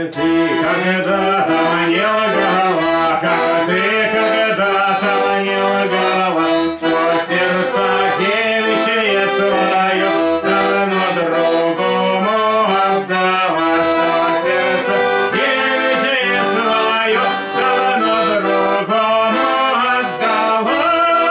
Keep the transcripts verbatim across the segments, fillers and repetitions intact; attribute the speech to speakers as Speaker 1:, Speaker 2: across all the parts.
Speaker 1: ты когда-то мне лгала, как ты когда-то мне лгала, что сердце девичье свое давно другому отдала, что сердце девичье свое давно другому отдала.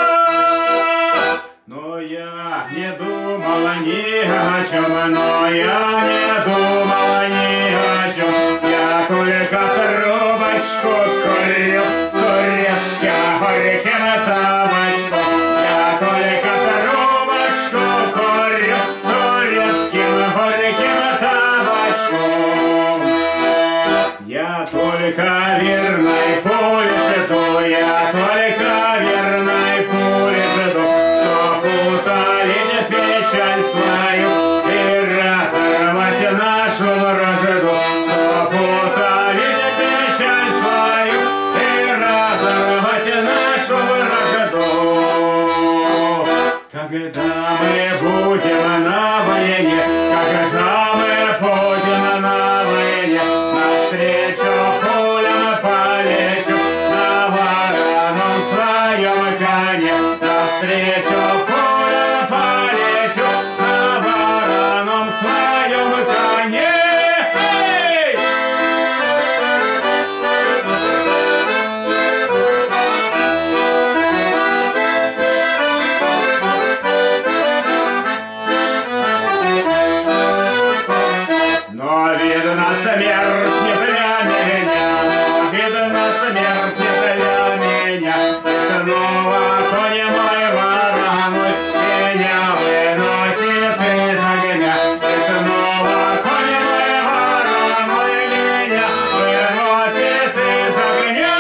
Speaker 1: Но я не думала ни о чем, но я не думала ни о чем. Я только трубочку курил с турецким горьким табачком. Я только трубочку курил с турецким горьким табачком. Я только верной пули жду, я только верной пули жду, чтоб утолить печаль свою и разорвать нашу вражду, чтоб утолить печаль свою и разорвать нашу вражду. Когда мы будем на войне, когда мы будем на войне, навстречу пулям полечу на вороном своем коне, навстречу пулям полечу на вороном своем коне. Но видно смерть не для меня, но видно смерть не для меня. И снова конь мой вороной меня выносит из огня. И снова конь мой вороной меня выносит из огня.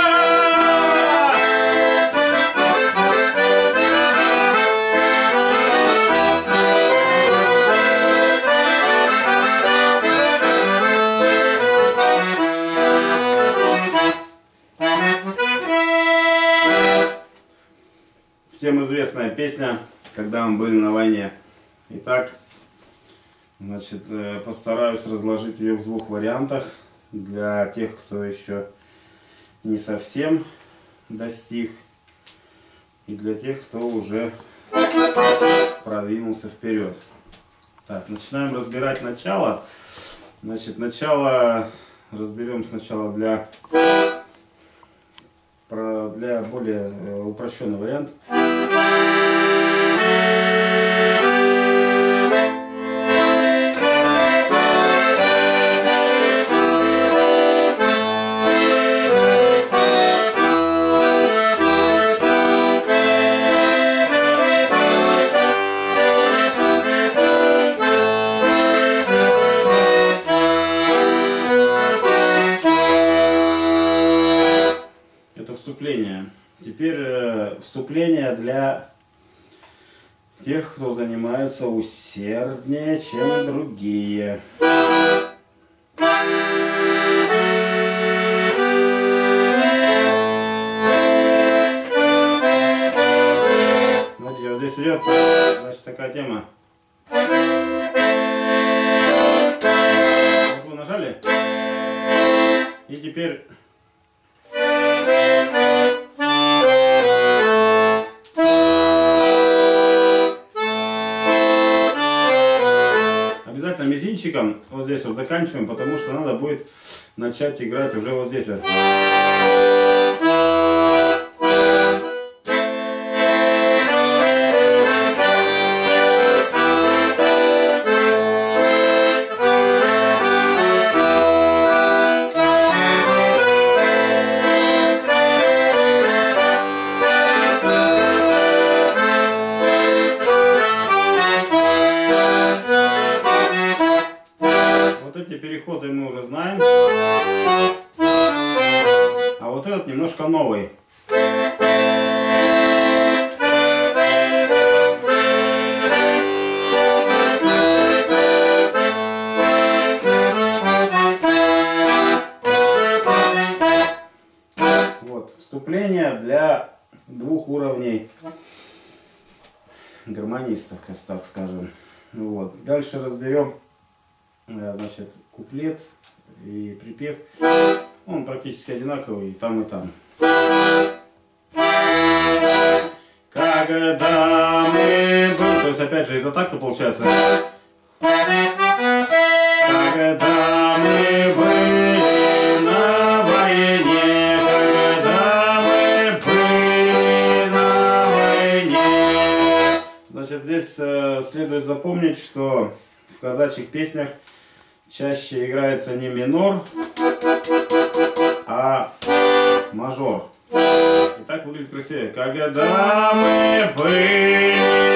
Speaker 1: Всем известная песня «Когда мы были на войне». Итак, значит, постараюсь разложить ее в двух вариантах для тех, кто еще не совсем достиг, и для тех, кто уже продвинулся вперед. Так, начинаем разбирать начало. Значит, начало разберем сначала для, для более упрощенный вариант. Это вступление. Теперь э, вступление для тех, кто занимается усерднее, чем другие. Смотрите, вот здесь идет, значит, такая тема. Вот вы нажали, и теперь обязательно мизинчиком вот здесь вот заканчиваем, потому что надо будет начать играть уже вот здесь вот. Переходы мы уже знаем, а вот этот немножко новый. Вот вступление для двух уровней гармонистов, так скажем. Вот. Дальше разберем значит, куплет и припев, он практически одинаковый и там, и там. Когда мы были, то есть опять же из-за такта получается. Когда мы были на войне, когда мы были на войне. Значит, здесь э, следует запомнить, что в казачьих песнях чаще играется не минор, а мажор. И так выглядит красивее. Когда мы были,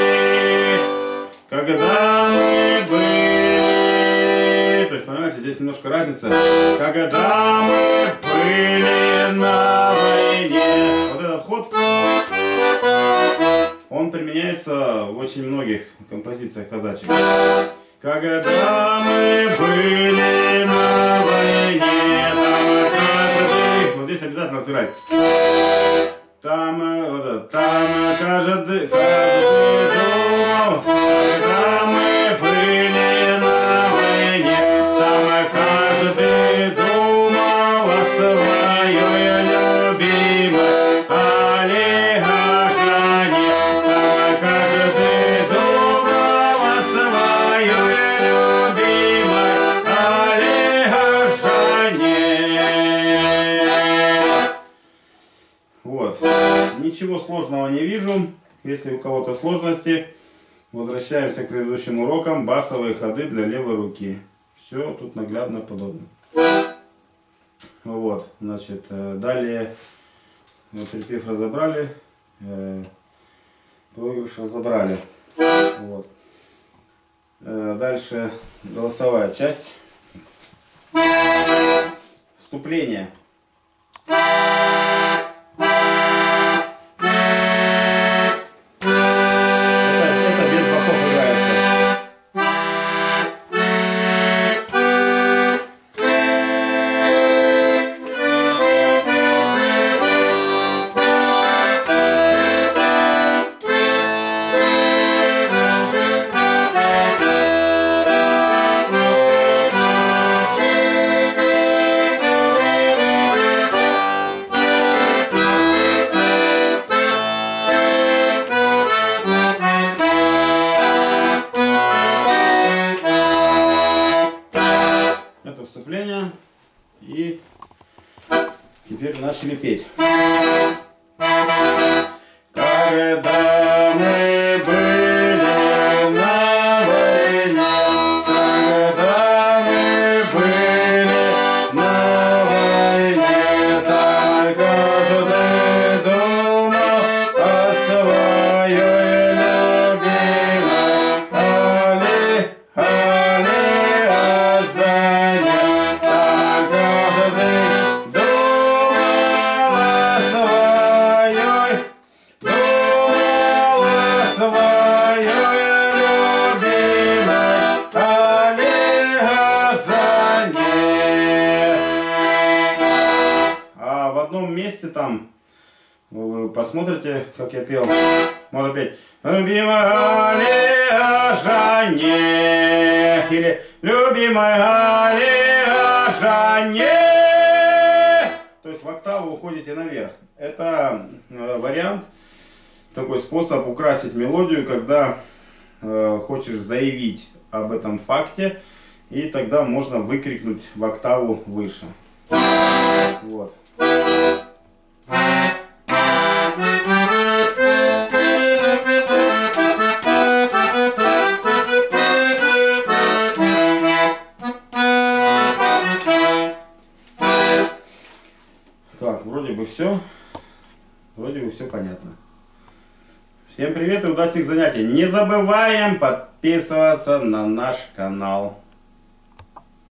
Speaker 1: когда мы были. То есть, понимаете, здесь немножко разница. Когда мы были на войне. Вот этот ход, он применяется в очень многих композициях казачьих. Когда мы были на войне, там каждый... Вот здесь обязательно сыграть. Там, вот, там каждый, каждый думал, когда мы были на войне, там каждый думал о своей любимой Алигажане. Там каждый думал о своей любимой Алигажане. Вот. Ничего сложного не вижу. Если у кого-то сложности, возвращаемся к предыдущим урокам. Басовые ходы для левой руки. Все тут наглядно подобно. Вот, значит, далее припев разобрали, проигрыш разобрали. Вот. Дальше голосовая часть. Вступление. Вступление, и теперь начали петь. Когда мы были на войне, когда мы были на войне, так каждый думал о своей любимой Али, Алигажане. Месте там вы посмотрите, как я пел. Можно петь «Любимая Алигажане» или «Любимая Алигажане». То есть в октаву уходите наверх. Это э, вариант, такой способ украсить мелодию, когда э, хочешь заявить об этом факте, и тогда можно выкрикнуть в октаву выше. Вот. Так, вроде бы все. Вроде бы все понятно. Всем привет и удачных занятий. Не забываем подписываться на наш канал.